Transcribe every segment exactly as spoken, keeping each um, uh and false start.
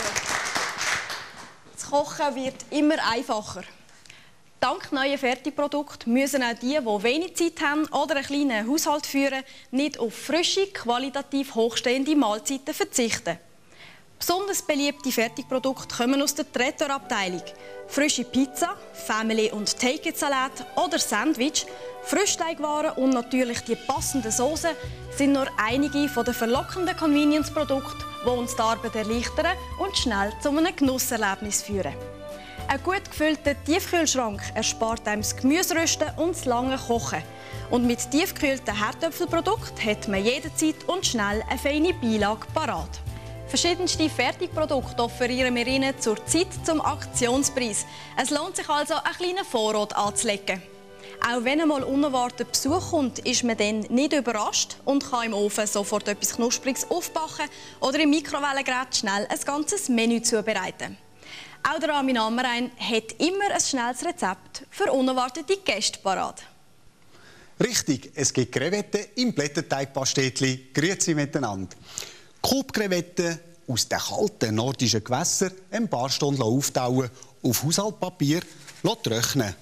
Das Kochen wird immer einfacher. Dank neuen Fertigprodukten müssen auch die, die wenig Zeit haben oder einen kleinen Haushalt führen, nicht auf frische, qualitativ hochstehende Mahlzeiten verzichten. Besonders beliebte Fertigprodukte kommen aus der Trattor-Abteilung. Frische Pizza, Family- und Take-it-Salat oder Sandwich, Frischteigwaren und natürlich die passenden Soßen sind nur einige der verlockenden Convenience-Produkte, die uns die Arbeit erleichtern und schnell zu einem Genusserlebnis führen. Ein gut gefüllter Tiefkühlschrank erspart einem das Gemüserösten und das lange Kochen. Und mit tiefgekühlten Herdöpfelprodukten hat man jederzeit und schnell eine feine Beilage parat. Verschiedenste Fertigprodukte offerieren wir Ihnen zurzeit zum Aktionspreis. Es lohnt sich also, einen kleinen Vorrat anzulegen. Auch wenn einmal unerwartet Besuch kommt, ist man dann nicht überrascht und kann im Ofen sofort etwas Knuspriges aufbacken oder im Mikrowellengerät schnell ein ganzes Menü zubereiten. Auch der Armin Amrein hat immer ein schnelles Rezept für unerwartete Gäste parat. Richtig, es gibt Krevetten im Blätterteigpastetli. Grüezi miteinander. Koop-Krevetten aus den kalten nordischen Gewässern ein paar Stunden auftauen, auf Haushaltspapier trocknen.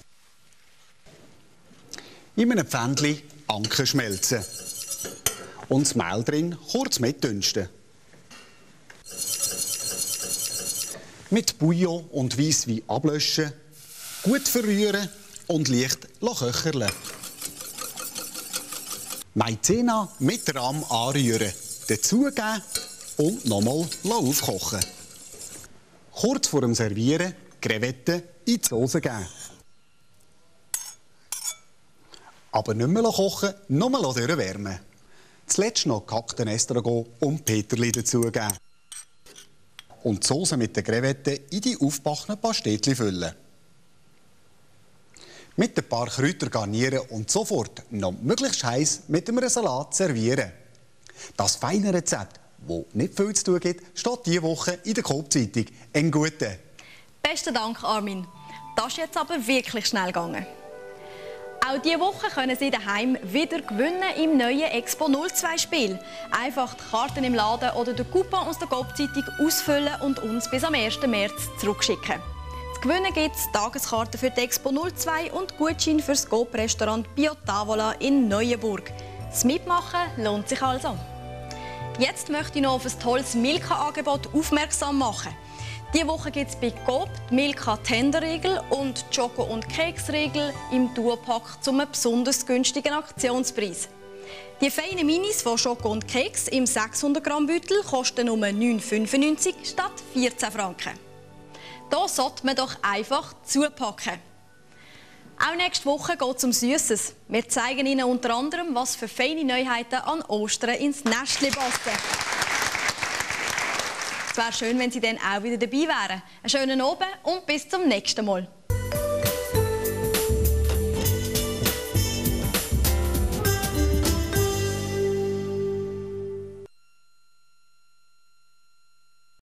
In einem Pfännchen Anken schmelzen und das Mehl drin kurz mitdünsten. Mit Bouillon und Weisswein ablöschen, gut verrühren und leicht köcheln. Maizena mit Rahm anrühren, dazugeben und nochmal aufkochen. Kurz vor dem Servieren Krevetten in die Soße geben. Aber nicht mehr kochen, nochmal durchwärmen. Zuletzt noch gehackten Estragon und Peterli dazugeben. Und die Soße mit den Krevetten in die aufgebackenen Pastetli füllen. Mit ein paar Kräutern garnieren und sofort noch möglichst heiß mit einem Salat servieren. Das feine Rezept, das nicht viel zu tun gibt, steht diese Woche in der Coop-Zeitung. Einen guten. Besten Dank, Armin. Das ist jetzt aber wirklich schnell gegangen. Auch diese Woche können Sie daheim wieder gewinnen im neuen Expo null zwei Spiel. Einfach die Karten im Laden oder den Coupon aus der Coop-Zeitung ausfüllen und uns bis am ersten März zurückschicken. Zu gewinnen gibt es Tageskarten für die Expo null zwei und Gutschein für das Coop-Restaurant Bio Tavola in Neuenburg. Das Mitmachen lohnt sich also. Jetzt möchte ich noch auf ein tolles Milka-Angebot aufmerksam machen. Diese Woche gibt es bei Coop die Milka Tenderriegel und die Schoko- und Keksriegel im Duopack zu einem besonders günstigen Aktionspreis. Die feinen Minis von Schoko und Keks im sechshundert Gramm Beutel kosten nur neun fünfundneunzig statt vierzehn Franken. Da sollte man doch einfach zupacken. Auch nächste Woche geht es um Süßes. Wir zeigen Ihnen unter anderem, was für feine Neuheiten an Ostern ins Nestli passen. Es wäre schön, wenn Sie dann auch wieder dabei wären. Einen schönen Abend und bis zum nächsten Mal.